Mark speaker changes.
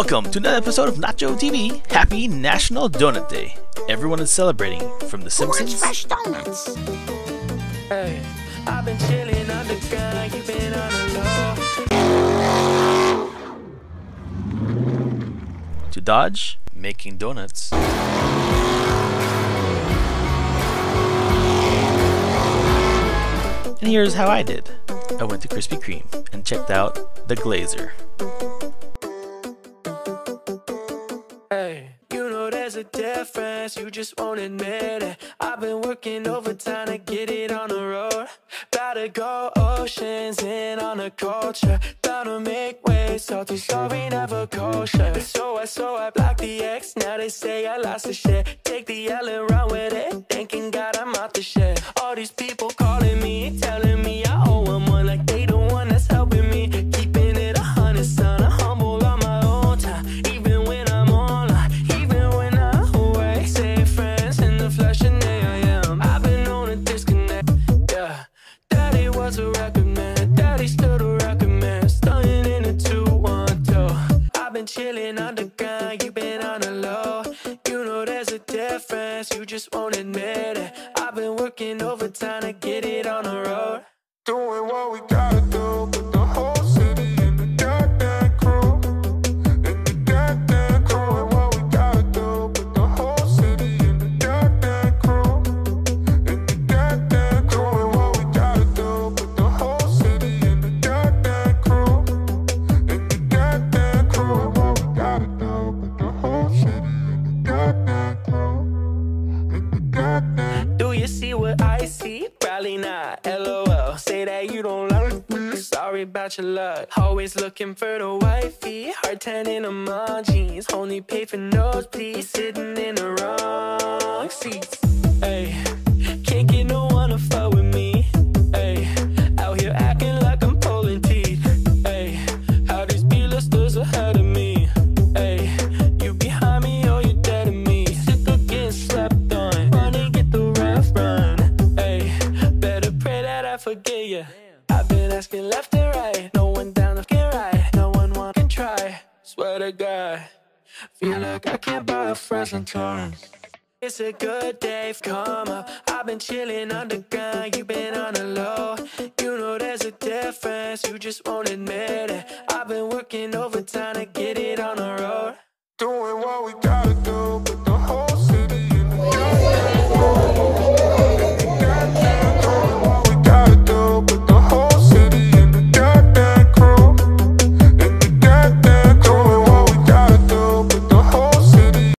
Speaker 1: Welcome to another episode of Nacho TV. Happy National Donut Day. Everyone is celebrating, from The Simpsons
Speaker 2: fresh donuts.
Speaker 3: Hey, I've been chilling underground, you've been on the low.
Speaker 1: to Dodge making donuts. And here's how I did. I went to Krispy Kreme and checked out the Glazer.
Speaker 3: Hey, you know there's a difference, you just won't admit it. I've been working overtime to get it on the road. Gotta go oceans in on the culture. Gotta make waves, salty, sorry, never kosher. So I blocked the X, now they say I lost the shit. Take the L and run with it, thanking God I'm out the shit. All these people calling me, telling me I owe them one, like they the one that's helping me. Keeping it 100, son, I'm humble on my own time. Even when I'm online, even when I'm away. Say friends in the flesh and there I am. I've been on a disconnect, yeah. Daddy was a record man, daddy still the record man. Stunning in a 212. I've been chilling underground, you been on the low. You know there's a difference, you just won't admit it. I've been working overtime to get it on the road.
Speaker 4: Doing what we gotta do, put the whole city in the goddamn crew. In the goddamn crew. Doing what we gotta do, put the whole city in the goddamn crew. In the goddamn crew. Doing what we gotta do, put the whole city in the goddamn crew. In the goddamn crew. Doing what we gotta do, put the whole city in the goddamn crew. In the goddamn.
Speaker 3: Do you see what I see? Probably not, LOL. Say that you don't like me, sorry about your luck. Always looking for the wifey, hard turning on my jeans. Only pay for nosebleeds, sitting in the wrong seats. Hey, can't get no one to fuck with me. Hey, out here acting like I'm pulling teeth. Hey, how these B-listers ahead of me. Hey, you behind me or you dead to me. Sick of getting slept on, run and get the ref run. Hey, better pray that I forget you. I've been asking left and right, no one down to get right, no one can try. Swear to God, feel like I can't buy a fresh turn. It's a good day, come up. I've been chilling underground, you been on the low. You know there's a difference, you just won't admit it. I've been working overtime to get it on the road.
Speaker 4: Doing what we